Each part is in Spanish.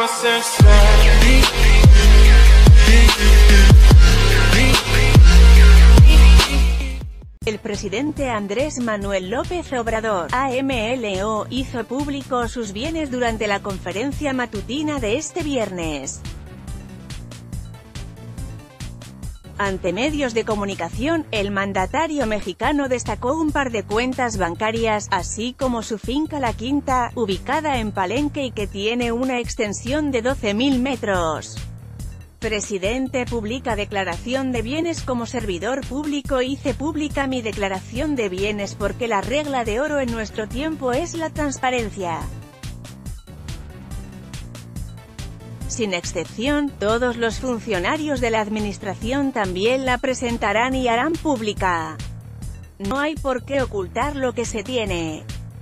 El presidente Andrés Manuel López Obrador, AMLO, hizo público sus bienes durante la conferencia matutina de este viernes. Ante medios de comunicación, el mandatario mexicano destacó un par de cuentas bancarias, así como su finca La Quinta, ubicada en Palenque y que tiene una extensión de 12.000 metros. Presidente publica declaración de bienes. Como servidor público hice pública mi declaración de bienes porque la regla de oro en nuestro tiempo es la transparencia. Sin excepción, todos los funcionarios de la administración también la presentarán y harán pública. No hay por qué ocultar lo que se tiene.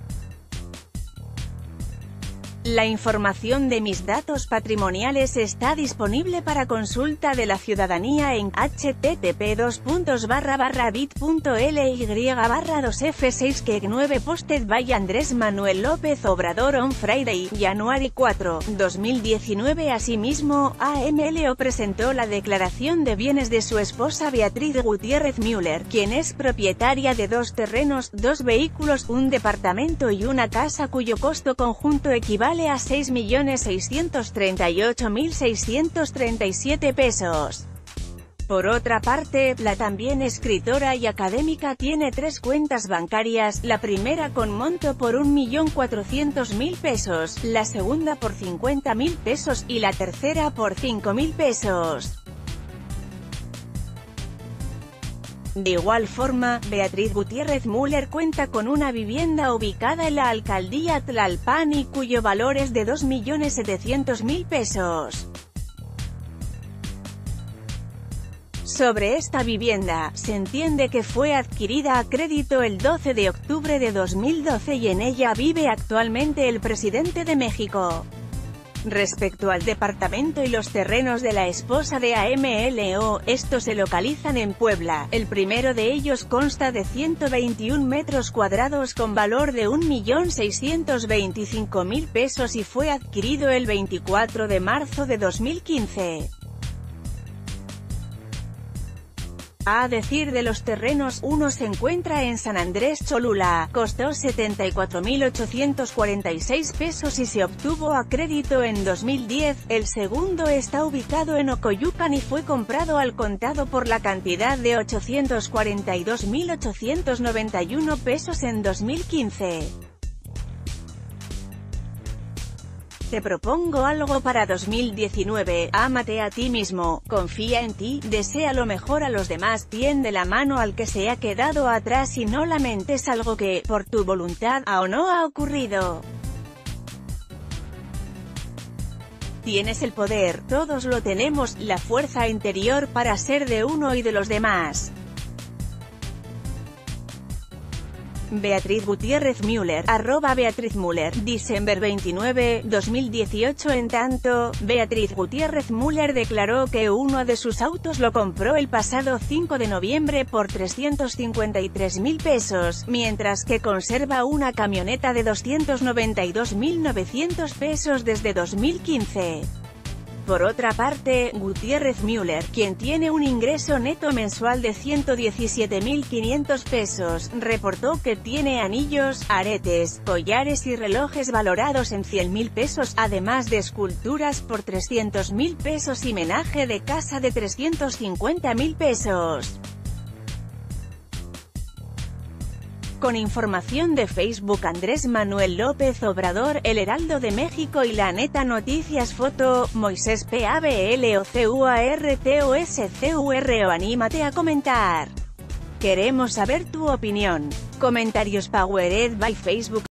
La información de mis datos patrimoniales está disponible para consulta de la ciudadanía en http://bit.ly/2f6keg9 posted by Andrés Manuel López Obrador on Friday, January 4, 2019. Asimismo, AMLO presentó la declaración de bienes de su esposa Beatriz Gutiérrez Müller, quien es propietaria de 2 terrenos, 2 vehículos, un departamento y una casa cuyo costo conjunto equivale a 6.638.637 pesos. Por otra parte, la también escritora y académica tiene 3 cuentas bancarias, la primera con monto por 1.400.000 pesos, la segunda por 50.000 pesos y la tercera por 5.000 pesos. De igual forma, Beatriz Gutiérrez Müller cuenta con una vivienda ubicada en la alcaldía Tlalpan y cuyo valor es de 2.700.000 pesos. Sobre esta vivienda, se entiende que fue adquirida a crédito el 12 de octubre de 2012 y en ella vive actualmente el presidente de México. Respecto al departamento y los terrenos de la esposa de AMLO, estos se localizan en Puebla. El primero de ellos consta de 121 metros cuadrados con valor de 1.625.000 pesos y fue adquirido el 24 de marzo de 2015. A decir de los terrenos, uno se encuentra en San Andrés Cholula, costó 74.846 pesos y se obtuvo a crédito en 2010, el segundo está ubicado en Ocoyucan y fue comprado al contado por la cantidad de 842.891 pesos en 2015. Te propongo algo para 2019, ámate a ti mismo, confía en ti, desea lo mejor a los demás, tiende la mano al que se ha quedado atrás y no lamentes algo que, por tu voluntad, o no ha ocurrido. Tienes el poder, todos lo tenemos, la fuerza interior para ser de uno y de los demás. Beatriz Gutiérrez Müller, @BeatrizMüller, Diciembre 29, 2018. En tanto, Beatriz Gutiérrez Müller declaró que uno de sus autos lo compró el pasado 5 de noviembre por 353.000 pesos, mientras que conserva una camioneta de 292.900 pesos desde 2015. Por otra parte, Gutiérrez Müller, quien tiene un ingreso neto mensual de 117.500 pesos, reportó que tiene anillos, aretes, collares y relojes valorados en 100.000 pesos, además de esculturas por 300.000 pesos y menaje de casa de 350.000 pesos. Con información de Facebook. Andrés Manuel López Obrador, El Heraldo de México y La Neta Noticias. Foto, Moisés PABLOCUARTOSCURO. Anímate a comentar. Queremos saber tu opinión. Comentarios powered by Facebook.